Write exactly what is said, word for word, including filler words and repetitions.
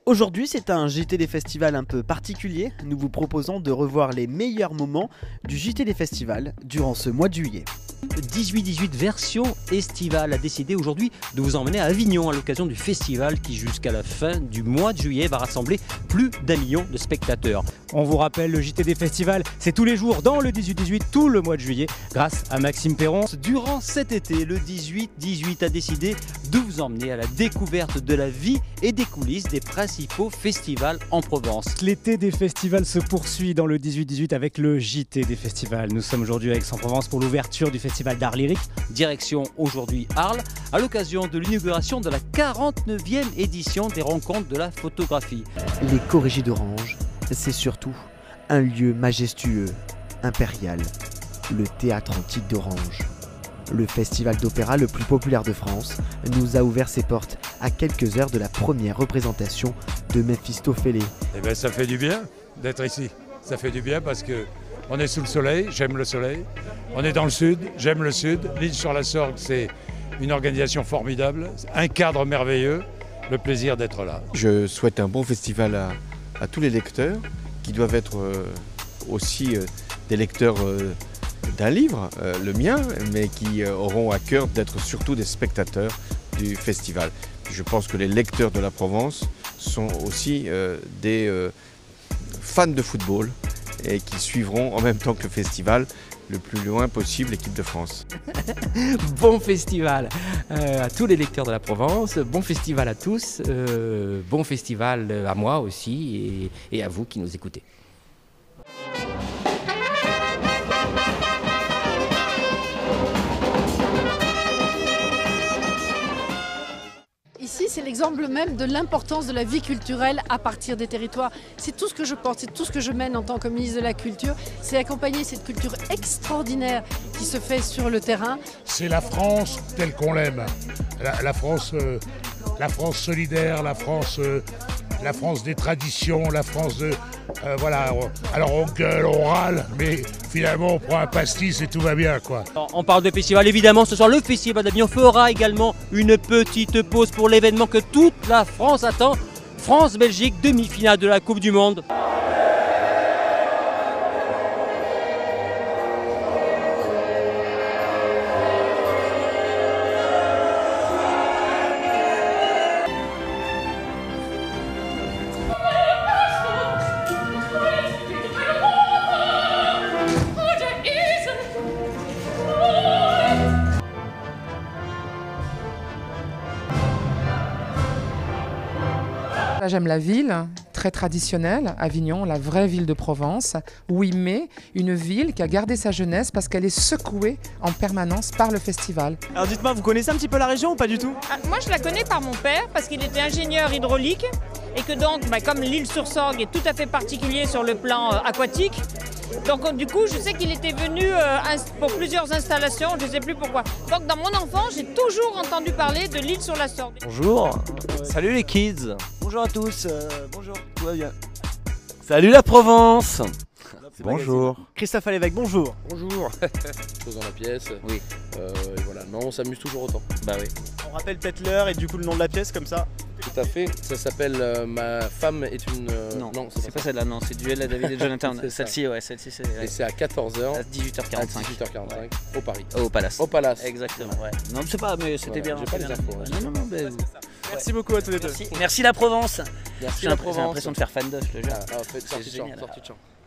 Aujourd'hui, c'est un J T des festivals un peu particulier. Nous vous proposons de revoir les meilleurs moments du J T des festivals durant ce mois de juillet. dix-huit dix-huit version estivale a décidé aujourd'hui de vous emmener à Avignon à l'occasion du festival qui jusqu'à la fin du mois de juillet va rassembler plus d'un million de spectateurs. On vous rappelle, le J T des festivals, c'est tous les jours dans le dix-huit dix-huit, tout le mois de juillet, grâce à Maxime Perron. Durant cet été, le dix-huit dix-huit a décidé de vous emmener à la découverte de la vie et des coulisses des principaux festivals en Provence. L'été des festivals se poursuit dans le dix-huit dix-huit avec le J T des festivals. Nous sommes aujourd'hui à Aix-en-Provence pour l'ouverture du festival d'art lyrique. Direction aujourd'hui Arles, à l'occasion de l'inauguration de la quarante-neuvième édition des rencontres de la photographie. Les Corrigés d'Orange, c'est surtout un lieu majestueux, impérial, le théâtre antique d'Orange. Le festival d'opéra le plus populaire de France nous a ouvert ses portes à quelques heures de la première représentation de Méphistophélès. Eh bien, ça fait du bien d'être ici. Ça fait du bien parce que on est sous le soleil, j'aime le soleil. On est dans le sud, j'aime le sud. L'île sur la Sorgue, c'est une organisation formidable, un cadre merveilleux, le plaisir d'être là. Je souhaite un bon festival à, à tous les lecteurs qui doivent être euh, aussi euh, des lecteurs euh, d'un livre, euh, le mien, mais qui euh, auront à cœur d'être surtout des spectateurs du festival. Je pense que les lecteurs de la Provence sont aussi euh, des euh, fans de football et qui suivront en même temps que le festival le plus loin possible l'équipe de France. Bon festival euh, à tous les lecteurs de la Provence, bon festival à tous, euh, bon festival à moi aussi et, et à vous qui nous écoutez. Ici, c'est l'exemple même de l'importance de la vie culturelle à partir des territoires. C'est tout ce que je porte, c'est tout ce que je mène en tant que ministre de la Culture, c'est accompagner cette culture extraordinaire qui se fait sur le terrain. C'est la France telle qu'on l'aime, la, la, France, euh, la France solidaire, la France, euh, la France des traditions, la France de... Euh, voilà, alors on gueule, on râle, mais finalement on prend un pastis et tout va bien, quoi. On parle de festival, évidemment, ce soir le festival d'Avignon fera également une petite pause pour l'événement que toute la France attend. France-Belgique, demi-finale de la Coupe du Monde. J'aime la ville, très traditionnelle, Avignon, la vraie ville de Provence. Oui, mais une ville qui a gardé sa jeunesse parce qu'elle est secouée en permanence par le festival. Alors dites-moi, vous connaissez un petit peu la région ou pas du tout? Ah, moi je la connais par mon père parce qu'il était ingénieur hydraulique et que donc, bah, comme l'île sur Sorgue est tout à fait particulier sur le plan euh, aquatique, donc du coup je sais qu'il était venu euh, pour plusieurs installations, je ne sais plus pourquoi. Donc dans mon enfance, j'ai toujours entendu parler de l'île sur la Sorgue. Bonjour, salut les kids. Bonjour à tous, euh, bonjour, tout va bien. Salut la Provence. Bonjour. Christophe Alévèque, bonjour. Bonjour. Chose dans la pièce. Oui. Euh, et voilà, non, on s'amuse toujours autant. Bah oui. On rappelle peut-être l'heure et du coup le nom de la pièce comme ça. Tout à fait. Ça s'appelle euh, Ma femme est une. Euh... Non, non c'est pas, pas celle-là, non, c'est Duel à David et Jonathan. Celle-ci, ouais, celle-ci c'est. Et c'est à quatorze heures. À dix-huit heures quarante-cinq. À dix-huit heures quarante-cinq, ouais. Au Paris. Au Palace. Au Palace. Exactement, ouais. Non, je sais pas, mais c'était voilà, bien. J'ai pas les infos. Ouais. Non, non, non, mais... Merci beaucoup à tous les deux. Merci, Merci la Provence. Merci J'ai la Provence. l'impression de faire fan de, je te jure. Ah, ah, faites sortie de champ, génial. sortie de champ.